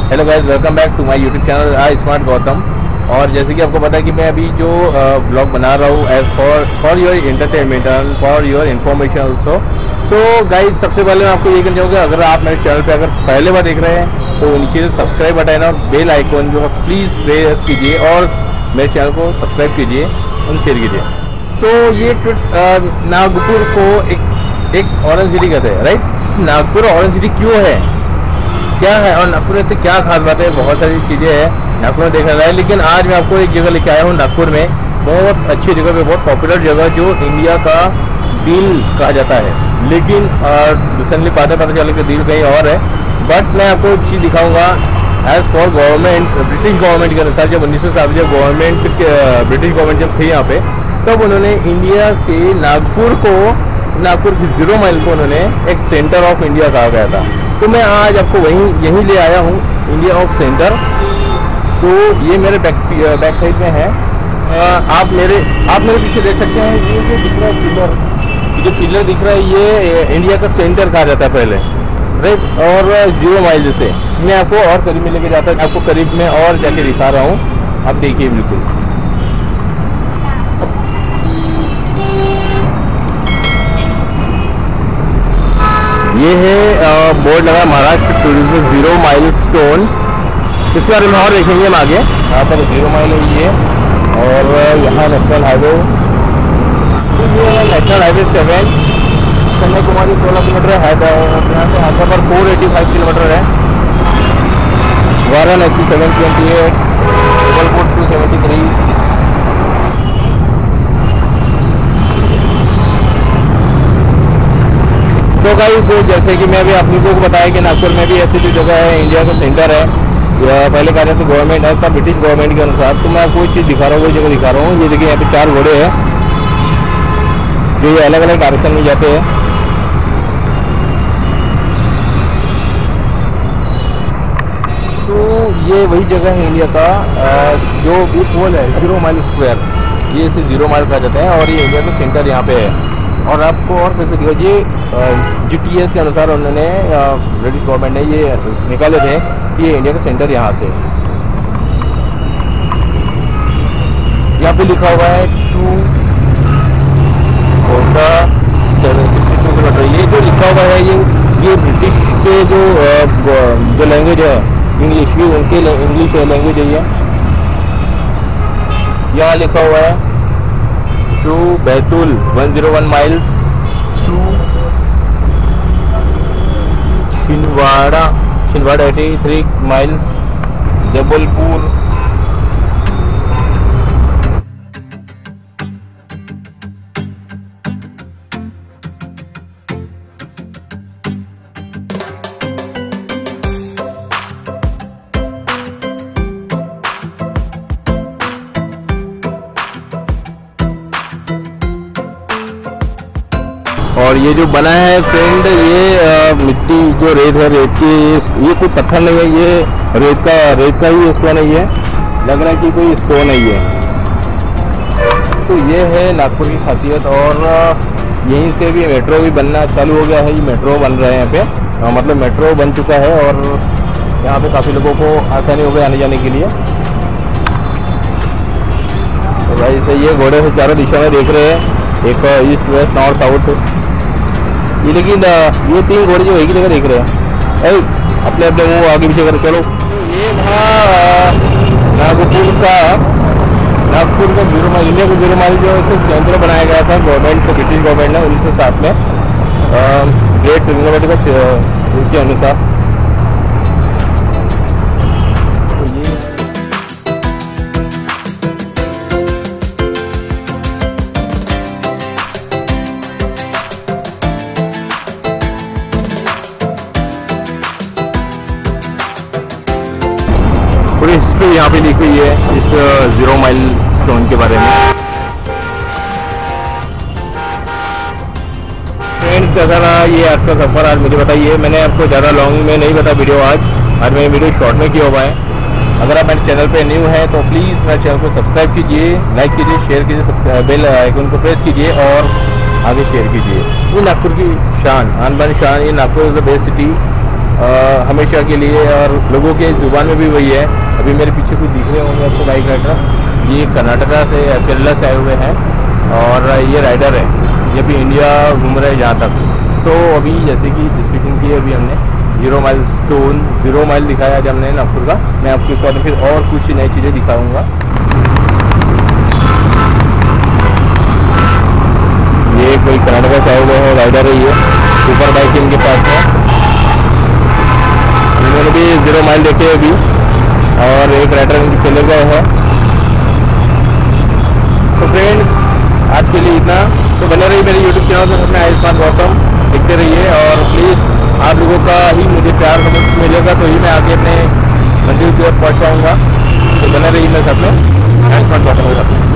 Hello guys, welcome back to my YouTube channel I smart Gautam. और जैसे कि आपको पता है कि मैं अभी जो ब्लॉग बना रहा हूँ as for your entertainment and for your information also. So guys, सबसे पहले मैं आपको ये कहना चाहूँगा, अगर आप मेरे चैनल पे अगर पहले बार देख रहे हैं तो नीचे से सब्सक्राइब बटन और बेल आइकन जो है प्लीज़ प्रेस कीजिए और मेरे चैनल को सब्सक्राइब कीजिए और शेयर कीजिए। सो ये नागपुर को एक ऑरेंज सिटी कहते हैं, राइट। नागपुर ऑरेंज सिटी क्यों है, क्या है और नागपुर से क्या खास बात है, बहुत सारी चीज़ें हैं नागपुर में देखने लायक। लेकिन आज मैं आपको एक जगह लेके आया हूँ नागपुर में, बहुत अच्छी जगह पे, बहुत पॉपुलर जगह जो इंडिया का दिल कहा जाता है। लेकिन रिसेंटली पता चला कि दिल कहीं और है। बट मैं आपको एक चीज़ दिखाऊंगा as for government, British government के अनुसार। जब 1960 जब ब्रिटिश गवर्नमेंट जब थी यहाँ पे, तब उन्होंने इंडिया के नागपुर की 0 माइल को उन्होंने एक सेंटर ऑफ इंडिया कहा गया था। तो मैं आज आपको यहीं ले आया हूँ, इंडिया ऑफ सेंटर। तो ये मेरे बैक साइड में है। आप मेरे पीछे देख सकते हैं, ये जो दिख रहा है पिलर दिख रहा है, ये इंडिया का सेंटर कहा जाता है पहले, राइट। और 0 माइल जैसे मैं आपको और करीब में लेके जाता है, आपको करीब में और जाके दिखा रहा हूँ। आप देखिए, बिल्कुल ये है बोर्ड लगा महाराष्ट्र टूरिज्म 0 माइल स्टोन। इसके बारे में और देखेंगे हम आगे। यहाँ पर 0 माइल है ये, और यहाँ national highway, national highway 7 Kanyakumari 16 kilometre है। यहाँ से हैदराबाद 485 किलोमीटर है। वाराणसी 728, जबलपुर 273। तो गाइस, जैसे कि मैं भी आप लोगों को बताया कि नागपुर में भी ऐसी जो जगह है, इंडिया का सेंटर है। पहले कह रहे थे गवर्नमेंट है, पर ब्रिटिश गवर्नमेंट के अनुसार। तो मैं आपको एक चीज़ दिखा रहा हूँ, वही जगह दिखा रहा हूँ। ये देखिए, यहाँ पे 4 घोड़े हैं जो ये अलग अलग डायरेक्शन में जाते हैं। तो ये वही जगह है इंडिया का जो भी पोल है 0 माइल स्क्वायर, ये इसे 0 माइल कहा जाता है। और ये इंडिया का सेंटर यहाँ पे है। और आपको और कैसे दिखा, ये GTS के अनुसार उन्होंने ब्रिटिश गवर्नमेंट ने ये निकाले थे कि ये इंडिया का सेंटर यहाँ से। यहाँ पे लिखा हुआ है 762 किलोमीटर। ये जो लिखा हुआ है ये ब्रिटिश के जो लैंग्वेज है इंग्लिश, भी उनके इंग्लिश लैंग्वेज है ये। यहाँ लिखा हुआ है to Betul 101 miles, to Chhindwara 83 miles, Jabalpur और ये जो बना है फ्रेंड, ये मिट्टी जो रेत है, रेत की, ये कोई पत्थर नहीं है, ये रेत का ही स्टोन है। ये लग रहा है कि कोई स्टोन है ये। तो ये है नागपुर की खासियत। और यहीं से भी मेट्रो भी बनना चालू हो गया है। ये मेट्रो बन रहा है यहाँ पे, मतलब मेट्रो बन चुका है। और यहाँ पे काफ़ी लोगों को आसानी हो गई आने जाने के लिए। तो भाई से ये घोड़े से चारों दिशा में देख रहे हैं, एक ईस्ट वेस्ट नॉर्थ साउथ। ये लेकिन ये 3 घोड़े जो एक ही जगह देख रहे हैं, अपने अपने मुँह आगे पीछे कर। चलो, ये था नागपुर का 0 माइल, इंडिया का 0 माइल जो केंद्र बनाया गया था गवर्नमेंट को, ब्रिटिश गवर्नमेंट ने 1907 में ग्रेट यूनिवर्सिटी के अनुसार। पूरी हिस्ट्री यहाँ पे लिखी हुई है इस 0 माइल स्टोन के बारे में। फ्रेंड्स, कैसा रहा ये आज का सफ़र, आज मुझे बताइए। मैंने आपको ज़्यादा लॉन्ग में नहीं बता वीडियो आज मैंने वीडियो शॉर्ट में किया हुआ है। अगर आप मेरे चैनल पे न्यू हैं तो प्लीज़ मेरे चैनल को सब्सक्राइब कीजिए, लाइक कीजिए, शेयर कीजिए, बेल आइकन को प्रेस कीजिए और आगे शेयर कीजिए। ये नागपुर की शान, आन बान शान, ये Nagpur is the best city हमेशा के लिए, और लोगों के जुबान में भी वही है। अभी मेरे पीछे कुछ दिख रहे होंगे आपको बाइक राइडर, ये कर्नाटका से केरला से आए हुए हैं और ये राइडर है, ये भी इंडिया घूम रहे हैं जहाँ तक। सो अभी जैसे कि डिस्कशन की अभी हमने 0 माइल दिखाया आज हमने नागपुर का। मैं आपको इस बार फिर और कुछ नई चीज़ें दिखाऊंगा। ये कोई कर्नाटका से आए हुए हैं राइडर है, ये सुपर बाइक इनके पास है। इन्होंने भी 0 माइल देखे अभी, और एक राइडर इनके चले गए हैं। तो फ्रेंड्स आज के लिए इतना। तो बने रहिए मेरे यूट्यूब चैनल पर अपने आयुष्मान गौतम देखते रहिए, और प्लीज़ आप लोगों का ही मुझे प्यार मिलेगा तो ही मैं आगे अपने मंजिल की ओर पहुँच पाऊँगा। तो बने रहिए मेरे साथ में आयुष्मान गौतम के साथ में।